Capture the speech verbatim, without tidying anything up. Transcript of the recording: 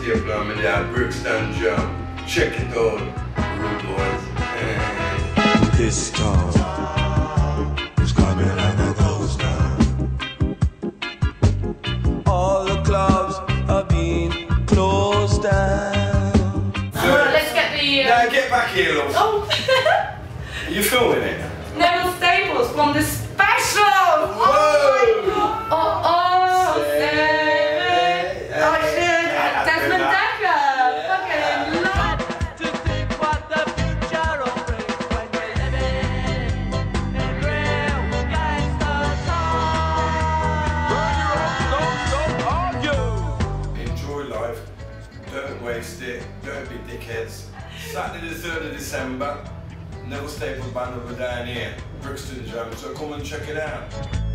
staple on me there, Brixton, Jamm. Check it out, rude boys. Hey. This town is coming like a ghost town. All the clubs are being closed down. So, uh, let's get the... Uh... Now get back here, love. Oh! Are you filming it? Neville Staples from the special! Whoa! Oh, oh, oh say, oh shit, Desmond Decker! Fucking love! To think what the future will bring when we're living in real gangster times. Don't argue. Enjoy life, don't waste it, don't be dickheads. Saturday the third of December, Neville Staples band over down here, Brixton, Jamm, so come and check it out.